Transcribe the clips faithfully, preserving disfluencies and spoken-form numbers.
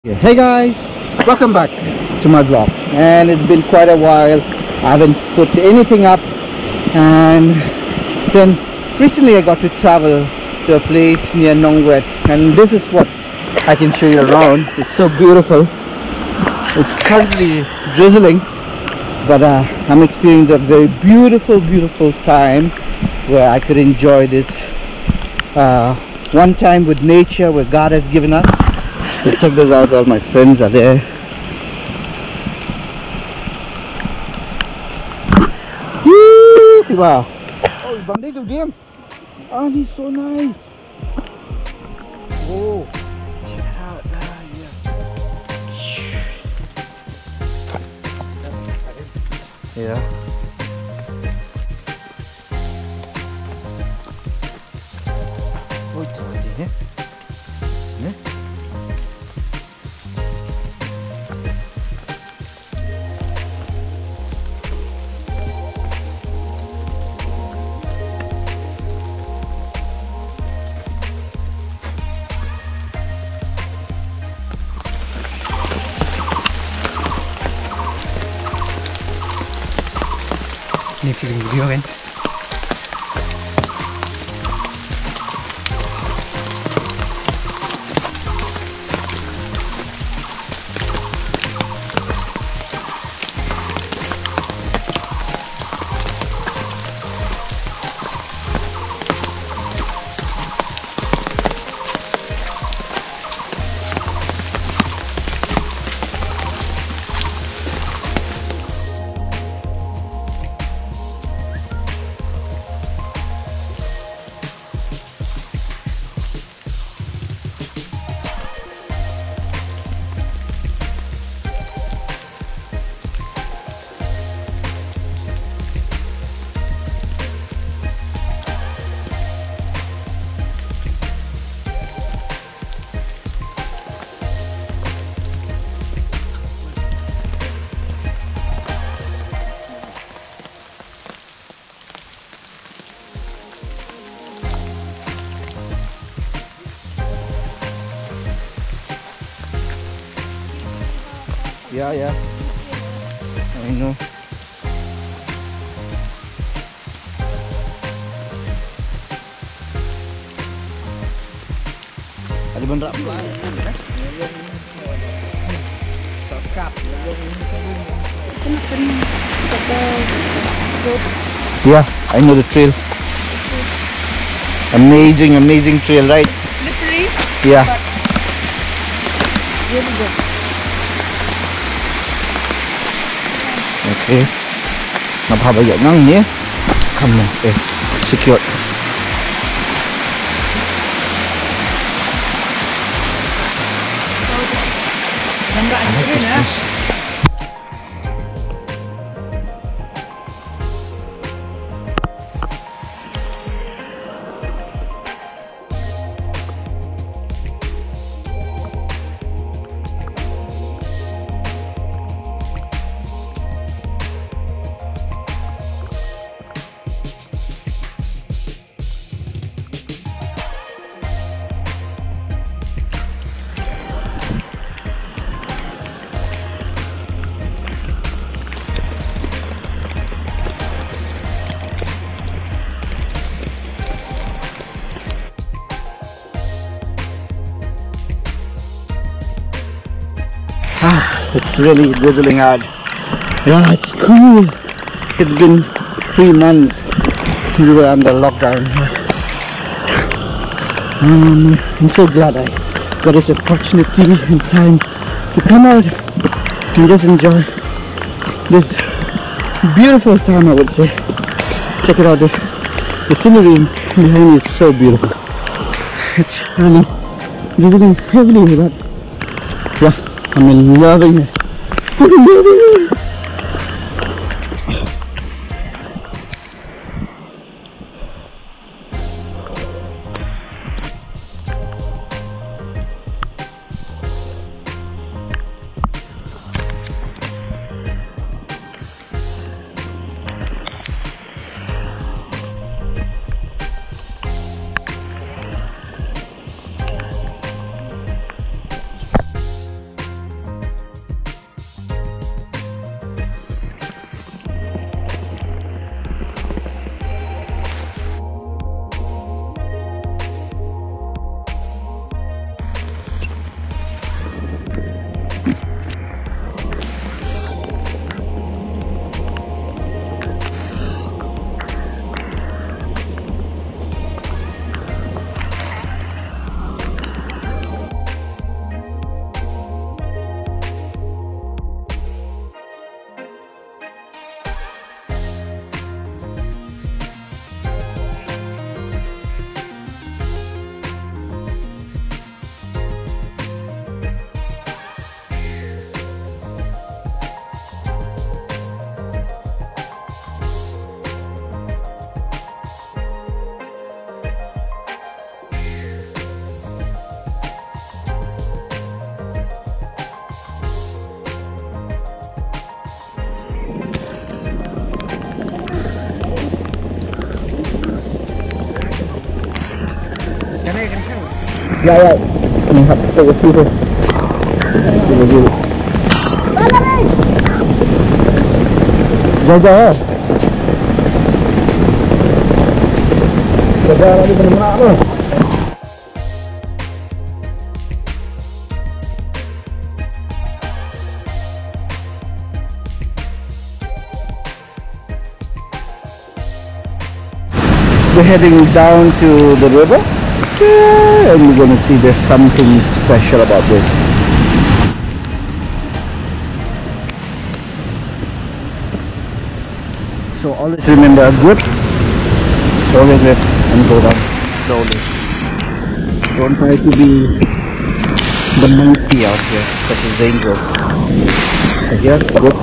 Yeah. Hey guys, welcome back to my vlog, and it's been quite a while. I haven't put anything up, and then recently I got to travel to a place near Nohwet, and this is what I can show you around. It's so beautiful. It's currently drizzling, but uh, I'm experiencing a very beautiful beautiful time where I could enjoy this uh, one time with nature, where God has given us. So check this out, all my friends are there. Woo! Wow. Oh, it's Bandai to them. Oh, he's so nice. Whoa. Check it out. Ah, yeah. Yeah. Oh, it's nice, yeah? Yeah? Ini film video kan. Yeah, yeah. I know. Ada benda apa lain? Subscribe. Yeah, I know the trail. Amazing, amazing trail, right? Slippery. Yeah. Really good. Okay. Napakabayag nang niya. Come on. Okay. Secure. Ganda ang screen, ha? Ah, it's really drizzling hard. Yeah, it's cool. It's been three months we were under lockdown. Um, I'm so glad I got this opportunity and time to come out and just enjoy this beautiful time, I would say. Check it out, the, the scenery behind me is so beautiful. It's really drizzling heavily, but yeah, I'm loving it. I'm loving it. Yeah, yeah. You have to take a photo. Jaga ya. Jaga lagi benar-benar tu. We're heading down to the river, yeah, and we're gonna see there's something special about this. So always remember, grip, always grip, and go down slowly. Don't try to be the monkey out here, that is dangerous. So here, grip.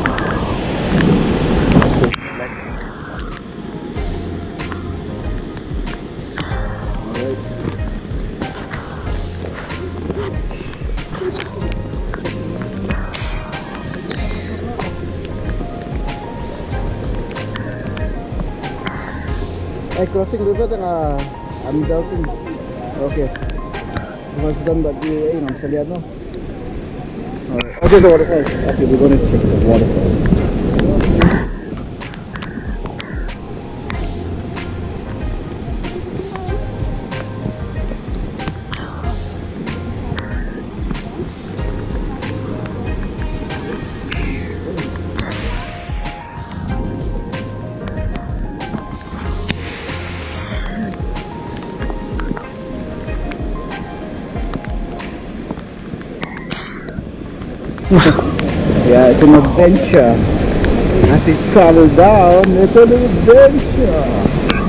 I crossing river tengah I'm doubting. Okay. Once done but the you know Saliano. Alright. Okay, the waterfall. Okay, we're gonna check the waterfall. Yeah, it's an adventure. As we travel down, it's an adventure.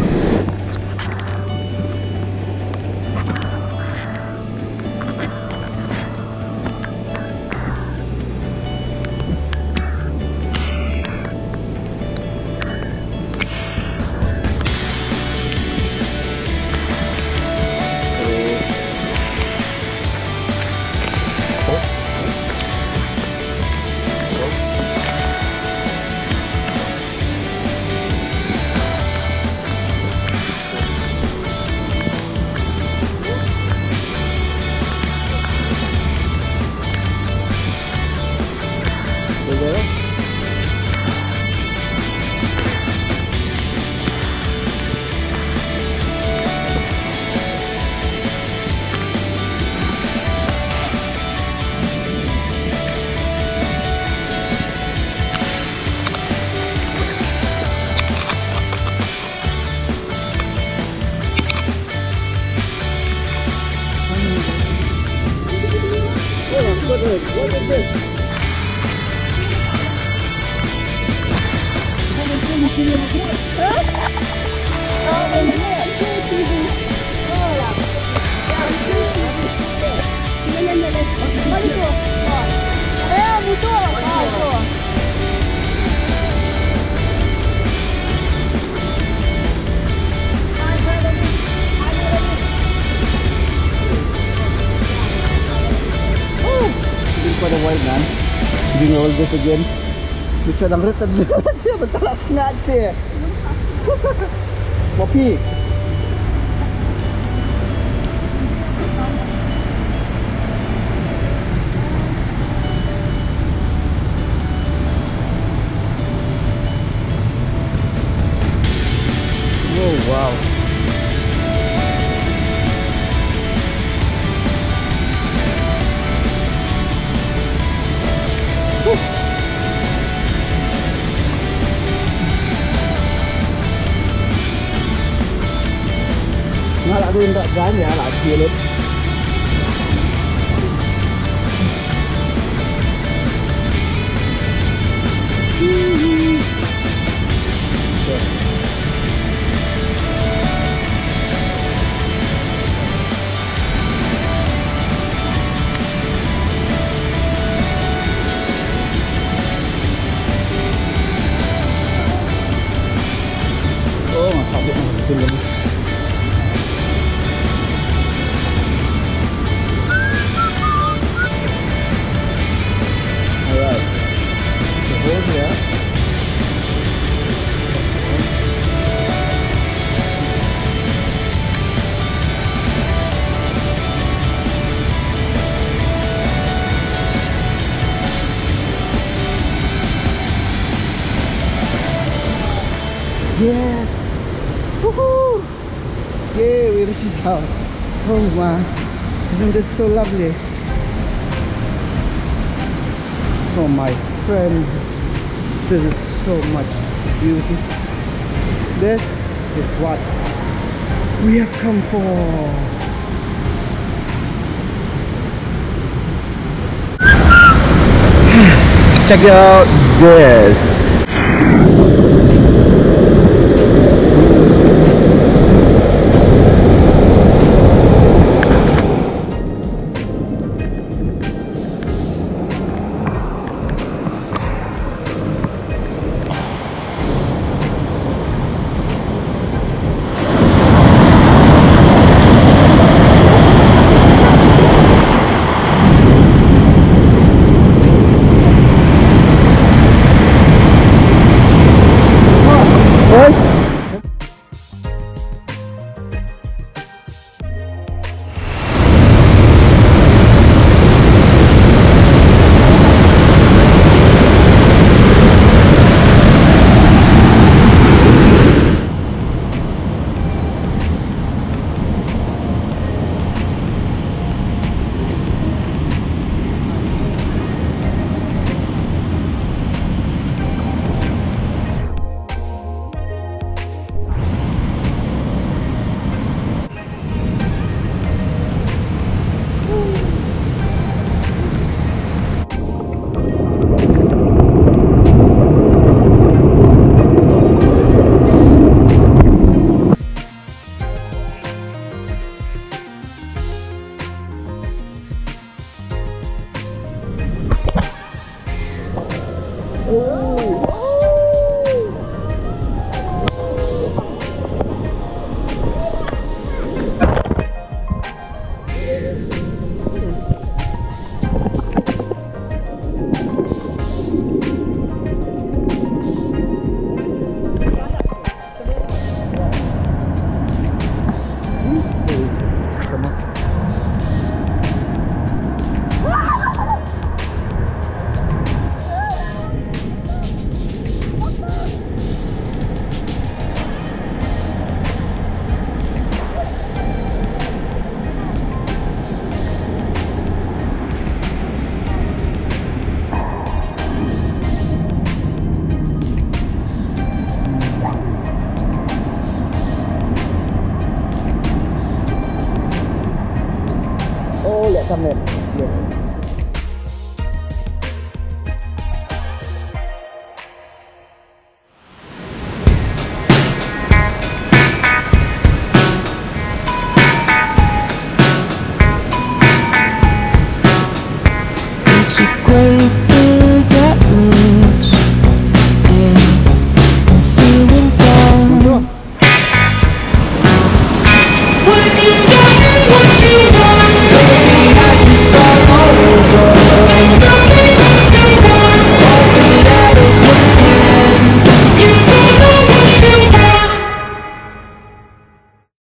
What is this? Quite a white man doing all this again. Bisa nang retan dia betul sangat dia. Kopi. Oh wow. Nó đã lên đợi giá nhà lại kia lên. Oh, mà không biết nào tin luôn. Yes! Woohoo! Yay, we reached it out. Oh my, isn't this so lovely? Oh my friends, this is so much beauty. This is what we have come for. Check out this. Oh, lihat kamera. Lihat.